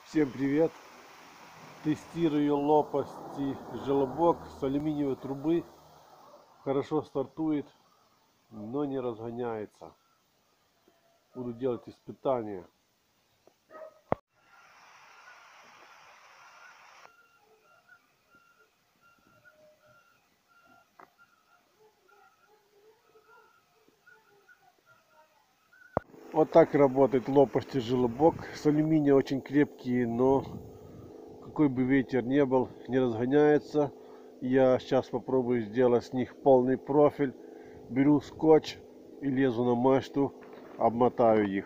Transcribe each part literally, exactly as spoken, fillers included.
Всем привет! Тестирую лопасти желобок с алюминиевой трубы. Хорошо стартует, но не разгоняется. Буду делать испытания. Вот так работает лопасти желобок. С алюминия очень крепкие, но какой бы ветер ни был, не разгоняется. Я сейчас попробую сделать с них полный профиль. Беру скотч и лезу на мачту, обмотаю их.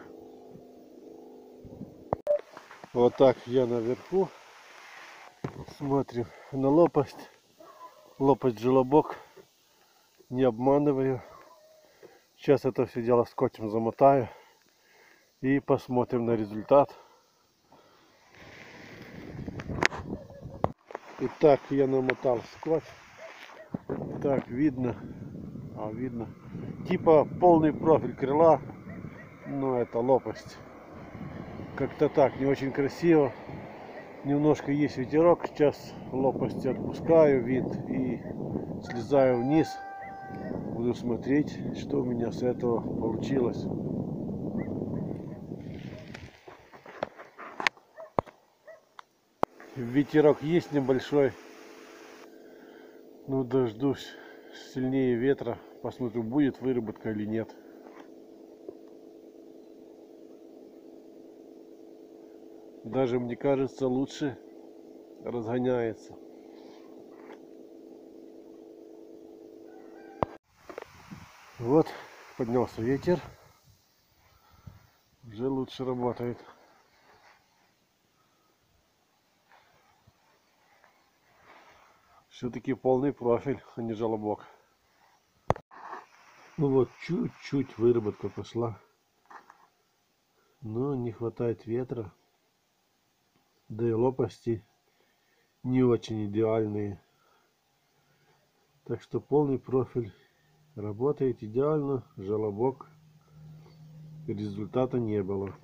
Вот так я наверху. Смотрим на лопасть. Лопасть желобок. Не обманываю. Сейчас это все дело скотчем замотаю. И посмотрим на результат. Итак, я намотал скотч. Так, видно. А, видно. Типа полный профиль крыла. Но это лопасть. Как-то так, не очень красиво. Немножко есть ветерок. Сейчас лопасти отпускаю вид и слезаю вниз. Буду смотреть, что у меня с этого получилось. Ветерок есть небольшой. Ну, дождусь сильнее ветра. Посмотрю, будет выработка или нет. Даже, мне кажется, лучше разгоняется. Вот, поднялся ветер. Уже лучше работает. Все-таки полный профиль, а не желобок. Ну вот, чуть-чуть выработка пошла. Но не хватает ветра. Да и лопасти не очень идеальные. Так что полный профиль работает идеально. Желобок результата не было.